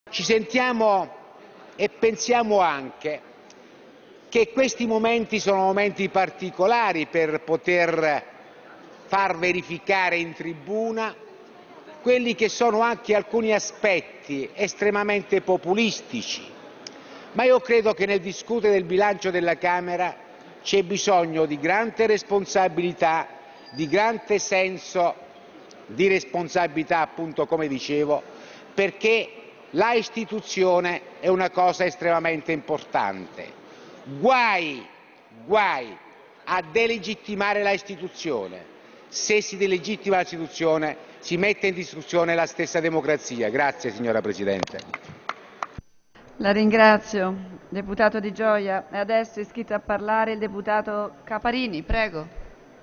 Ci sentiamo e pensiamo anche che questi momenti sono momenti particolari per poter far verificare in tribuna quelli che sono anche alcuni aspetti estremamente populistici, ma io credo che nel discutere del bilancio della Camera c'è bisogno di grande responsabilità, di grande senso di responsabilità, appunto come dicevo, perché la istituzione è una cosa estremamente importante. Guai a delegittimare la istituzione. Se si delegittima l'istituzione si mette in discussione la stessa democrazia. Grazie signora Presidente. La ringrazio, deputato Di Gioia. E adesso è iscritto a parlare il deputato Caparini, prego.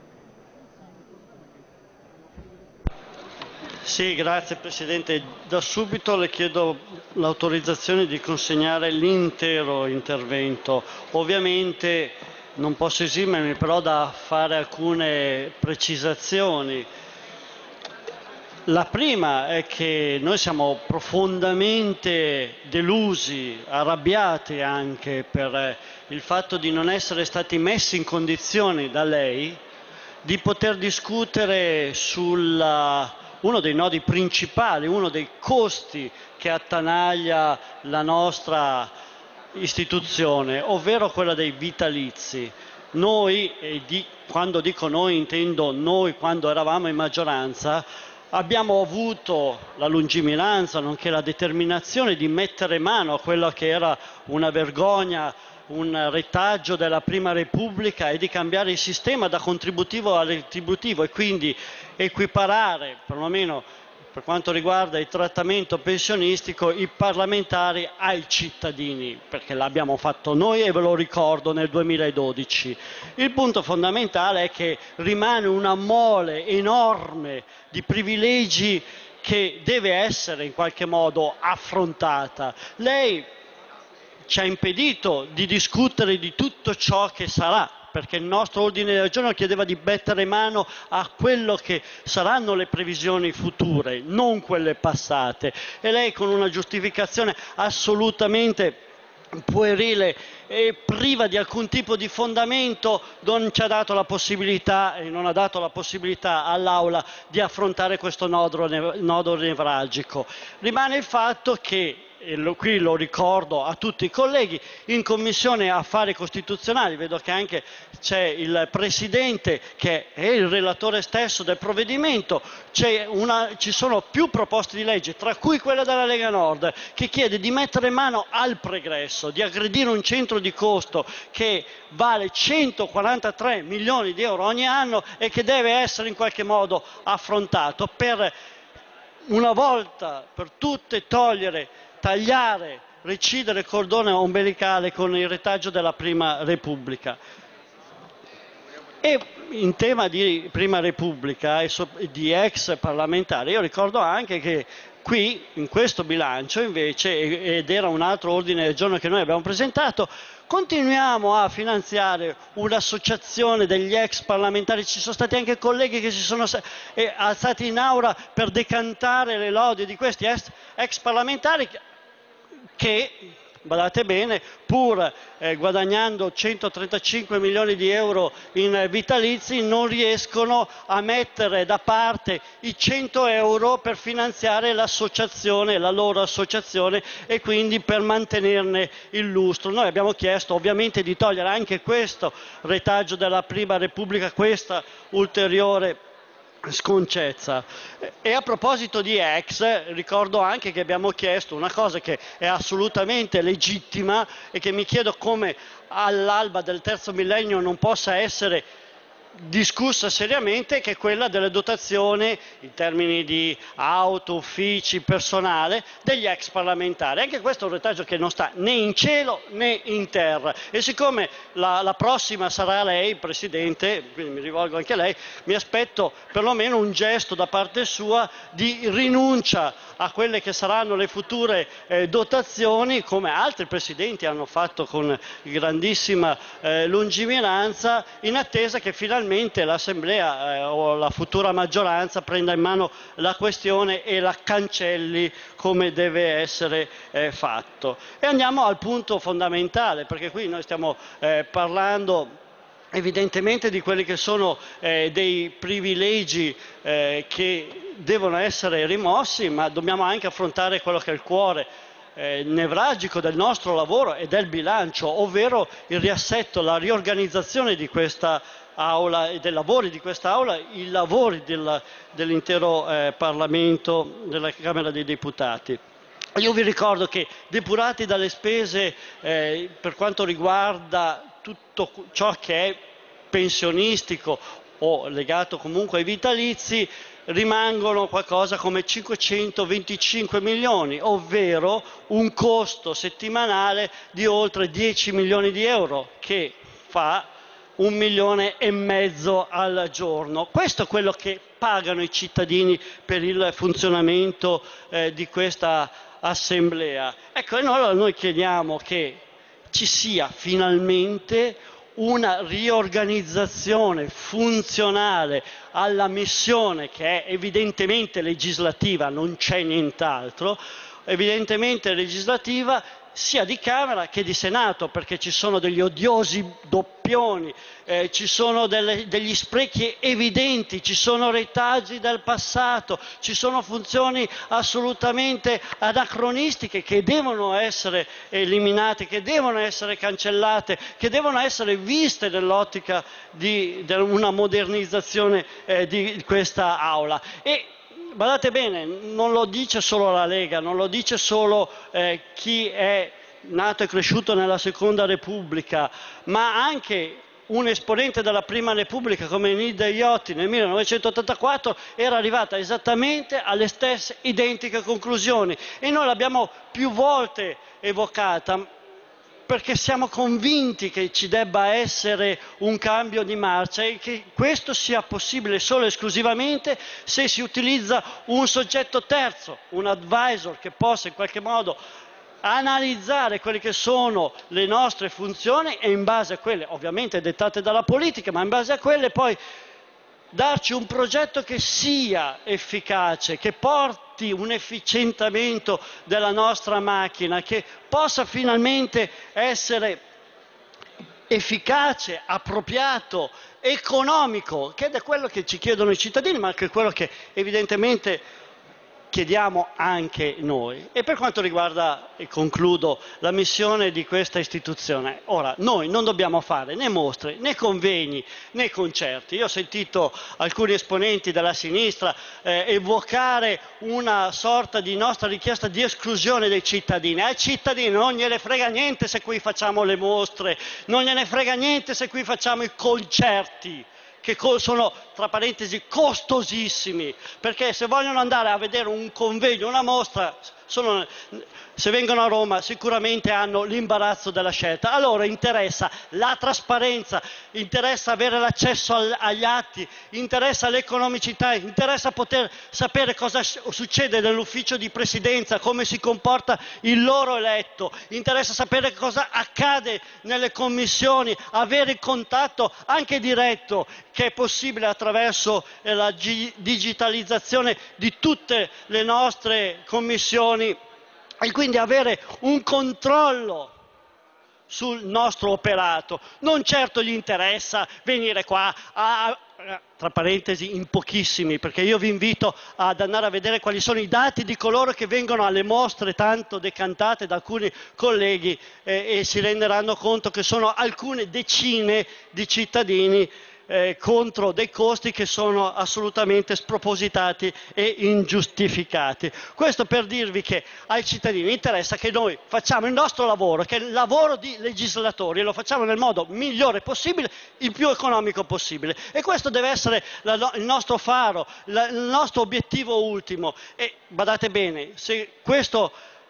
Sì, grazie Presidente. Da subito le chiedo l'autorizzazione di consegnare l'intero intervento. Ovviamente non posso esimermi però da fare alcune precisazioni. La prima è che noi siamo profondamente delusi, arrabbiati anche per il fatto di non essere stati messi in condizioni da lei di poter discutere uno dei nodi principali, uno dei costi che attanaglia la nostra istituzione, ovvero quella dei vitalizi. Noi, quando dico noi intendo noi quando eravamo in maggioranza, abbiamo avuto la lungimiranza nonché la determinazione di mettere mano a quella che era una vergogna, un retaggio della Prima Repubblica e di cambiare il sistema da contributivo a retributivo e quindi equiparare, perlomeno per quanto riguarda il trattamento pensionistico, i parlamentari ai cittadini, perché l'abbiamo fatto noi e ve lo ricordo nel 2012. Il punto fondamentale è che rimane una mole enorme di privilegi che deve essere in qualche modo affrontata. Lei ci ha impedito di discutere di tutto ciò che sarà, perché il nostro ordine del giorno chiedeva di mettere mano a quello che saranno le previsioni future, non quelle passate. E lei con una giustificazione assolutamente puerile e priva di alcun tipo di fondamento non ci ha dato la possibilità e non ha dato la possibilità all'Aula di affrontare questo nodo nevralgico. Rimane il fatto che, e qui lo ricordo a tutti i colleghi, in Commissione Affari Costituzionali, vedo che anche c'è il Presidente che è il relatore stesso del provvedimento, ci sono più proposte di legge, tra cui quella della Lega Nord, che chiede di mettere mano al pregresso, di aggredire un centro di costo che vale 143 milioni di euro ogni anno e che deve essere in qualche modo affrontato per una volta per tutte tagliare, recidere il cordone ombelicale con il retaggio della Prima Repubblica. E in tema di Prima Repubblica e di ex parlamentari, io ricordo anche che qui, in questo bilancio invece, ed era un altro ordine del giorno che noi abbiamo presentato, continuiamo a finanziare un'associazione degli ex parlamentari. Ci sono stati anche colleghi che si sono alzati in aula per decantare le lodi di questi ex parlamentari che, badate bene, pur guadagnando 135 milioni di euro in vitalizi, non riescono a mettere da parte i 100 euro per finanziare l'associazione, la loro associazione, e quindi per mantenerne il lustro. Noi abbiamo chiesto ovviamente di togliere anche questo retaggio della Prima Repubblica, questa ulteriore sconcezza. E a proposito di ex, ricordo anche che abbiamo chiesto una cosa che è assolutamente legittima e che mi chiedo come all'alba del terzo millennio non possa essere discussa seriamente, che è quella delle dotazioni in termini di auto, uffici, personale degli ex parlamentari. Anche questo è un retaggio che non sta né in cielo né in terra, e siccome la prossima sarà lei, Presidente, quindi mi rivolgo anche a lei, mi aspetto perlomeno un gesto da parte sua di rinuncia a quelle che saranno le future dotazioni, come altri Presidenti hanno fatto con grandissima lungimiranza, in attesa che finalmente finalmente l'Assemblea o la futura maggioranza prenda in mano la questione e la cancelli come deve essere fatto. E andiamo al punto fondamentale, perché qui noi stiamo parlando evidentemente di quelli che sono dei privilegi che devono essere rimossi, ma dobbiamo anche affrontare quello che è il cuore nevralgico del nostro lavoro e del bilancio, ovvero il riassetto, la riorganizzazione di questa Aula e dei lavori di questa Aula, i lavori dell'intero Parlamento, della Camera dei Deputati. Io vi ricordo che depurati dalle spese per quanto riguarda tutto ciò che è pensionistico o legato comunque ai vitalizi, rimangono qualcosa come 525 milioni, ovvero un costo settimanale di oltre 10 milioni di euro, che fa 1,5 milioni al giorno. Questo è quello che pagano i cittadini per il funzionamento di questa Assemblea. Ecco, e noi chiediamo che ci sia finalmente una riorganizzazione funzionale alla missione, che è evidentemente legislativa, non c'è nient'altro, evidentemente legislativa, sia di Camera che di Senato, perché ci sono degli odiosi doppioni, ci sono degli sprechi evidenti, ci sono retaggi del passato, ci sono funzioni assolutamente anacronistiche che devono essere eliminate, che devono essere cancellate, che devono essere viste nell'ottica di una modernizzazione di questa Aula. E badate bene, non lo dice solo la Lega, non lo dice solo chi è nato e cresciuto nella Seconda Repubblica, ma anche un esponente della Prima Repubblica come Nilde Iotti nel 1984 era arrivata esattamente alle stesse identiche conclusioni, e noi l'abbiamo più volte evocata, perché siamo convinti che ci debba essere un cambio di marcia e che questo sia possibile solo e esclusivamente se si utilizza un soggetto terzo, un advisor che possa in qualche modo analizzare quelle che sono le nostre funzioni e in base a quelle, ovviamente dettate dalla politica, ma in base a quelle poi darci un progetto che sia efficace, che porti un efficientamento della nostra macchina, che possa finalmente essere efficace, appropriato, economico, che è quello che ci chiedono i cittadini, ma anche quello che evidentemente chiediamo anche noi. E per quanto riguarda, e concludo, la missione di questa istituzione, ora noi non dobbiamo fare né mostre, né convegni, né concerti. Io ho sentito alcuni esponenti della sinistra evocare una sorta di nostra richiesta di esclusione dei cittadini. Ai cittadini non gliene frega niente se qui facciamo le mostre, non gliene frega niente se qui facciamo i concerti, che sono, tra parentesi, costosissimi, perché se vogliono andare a vedere un convegno, una mostra, se vengono a Roma sicuramente hanno l'imbarazzo della scelta. A loro interessa la trasparenza, interessa avere l'accesso agli atti, interessa l'economicità, interessa poter sapere cosa succede nell'ufficio di presidenza, come si comporta il loro eletto, interessa sapere cosa accade nelle commissioni, avere il contatto anche diretto che è possibile attraverso la digitalizzazione di tutte le nostre commissioni, e quindi avere un controllo sul nostro operato. Non certo gli interessa venire qua tra parentesi in pochissimi, perché io vi invito ad andare a vedere quali sono i dati di coloro che vengono alle mostre tanto decantate da alcuni colleghi e si renderanno conto che sono alcune decine di cittadini contro dei costi che sono assolutamente spropositati e ingiustificati. Questo per dirvi che ai cittadini interessa che noi facciamo il nostro lavoro, che è il lavoro di legislatori, e lo facciamo nel modo migliore possibile, il più economico possibile, e questo deve essere il nostro faro, il nostro obiettivo ultimo. E badate bene, se questo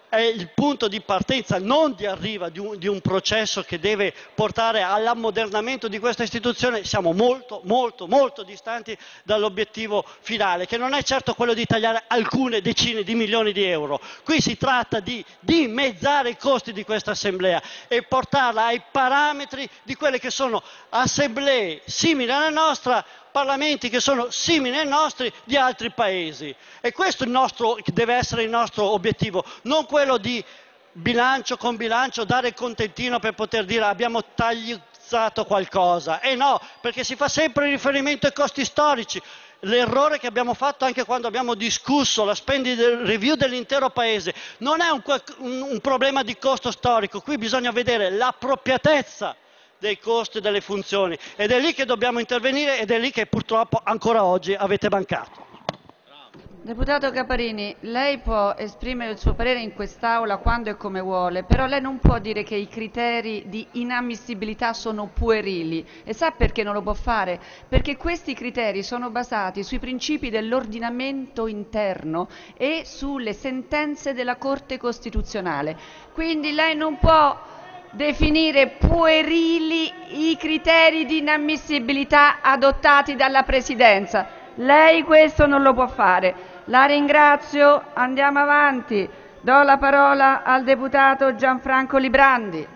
è il punto di partenza, non di arrivo di un processo che deve portare all'ammodernamento di questa istituzione, siamo molto, molto, molto distanti dall'obiettivo finale, che non è certo quello di tagliare alcune decine di milioni di euro. Qui si tratta di dimezzare i costi di questa assemblea e portarla ai parametri di quelle che sono assemblee simili alla nostra, parlamenti che sono simili ai nostri di altri paesi, e questo deve essere il nostro obiettivo, non quello di bilancio con bilancio dare il contentino per poter dire abbiamo tagliuzzato qualcosa, e no, perché si fa sempre riferimento ai costi storici. L'errore che abbiamo fatto anche quando abbiamo discusso la spending review dell'intero paese non è un problema di costo storico, qui bisogna vedere l'appropriatezza dei costi e delle funzioni, ed è lì che dobbiamo intervenire, ed è lì che purtroppo ancora oggi avete mancato. Deputato Caparini, lei può esprimere il suo parere in quest'Aula quando e come vuole, però lei non può dire che i criteri di inammissibilità sono puerili. E sa perché non lo può fare? Perché questi criteri sono basati sui principi dell'ordinamento interno e sulle sentenze della Corte Costituzionale. Quindi lei non può definire puerili i criteri di inammissibilità adottati dalla Presidenza. Lei questo non lo può fare. La ringrazio, andiamo avanti. Do la parola al deputato Gianfranco Librandi.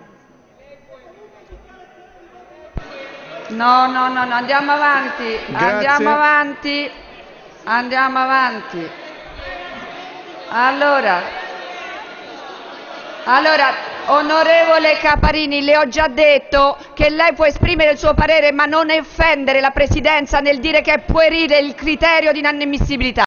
No, andiamo avanti, andiamo avanti. Allora, onorevole Caparini, le ho già detto che lei può esprimere il suo parere ma non offendere la Presidenza nel dire che è puerile il criterio di inammissibilità.